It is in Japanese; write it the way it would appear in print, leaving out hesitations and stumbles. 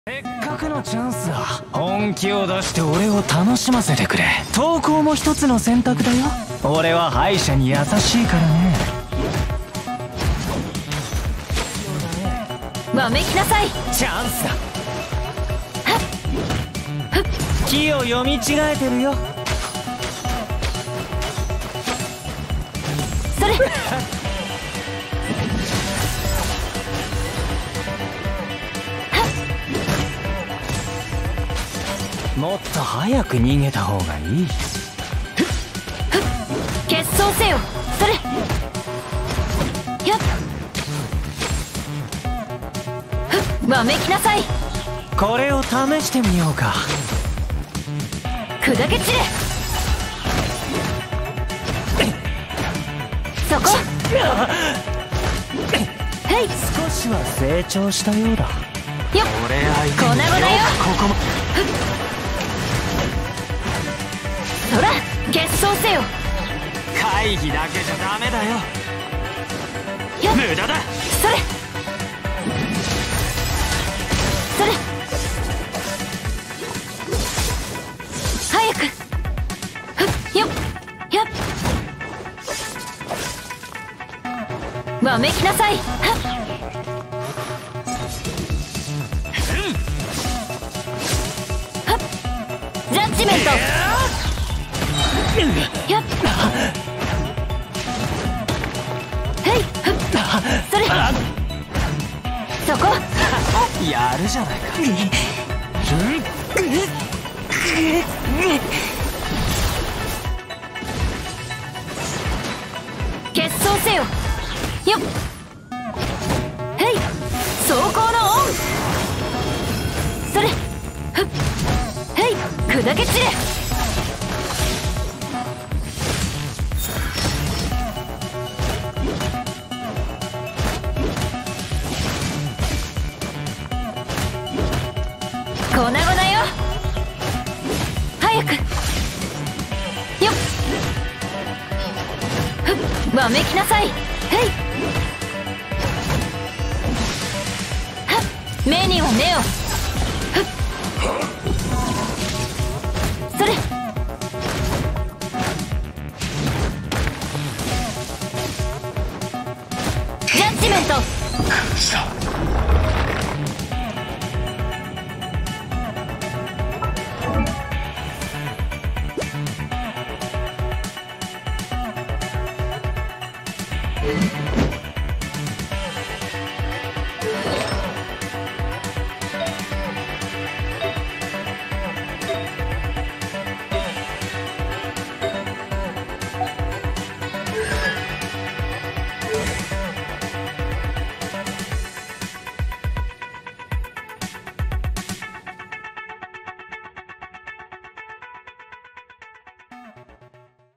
せっかくのチャンスだ。本気を出して俺を楽しませてくれ。投稿も一つの選択だよ。俺は敗者に優しいからね。 わめきなさい。 チャンスだ。気を読み違えてるよ。 それもっと早く逃げた方がいい。 決闘せよ。それやっわめきなさい。 これを試してみようか。 砕け散れ。そこへい。 少しは成長したようだ。 よっ俺相手に粉々よ。 ここもそら決闘せよ。 会議だけじゃダメだよ。 よっ無駄だ。 それそれ早くふっよっやっわめきなさい。はっはっジャッジメントやっへいふっそれそこやるじゃないか。 決闘せよ。よっへい走行のオン。それふっへい砕け散れ。粉々よ。早くよっふっわめきなさい。へいはっ目には目をふっそれジャッジメント